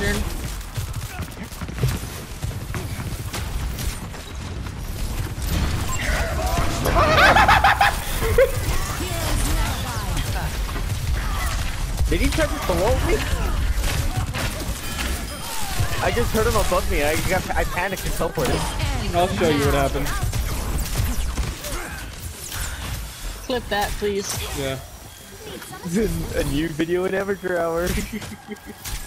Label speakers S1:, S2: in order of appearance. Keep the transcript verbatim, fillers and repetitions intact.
S1: turn.
S2: Did he try to below me? I just heard him above me. I got, I panicked and teleported.
S3: I'll show you what happened.
S1: Clip that, please.
S3: Yeah.
S2: This is a new video in amateur hour.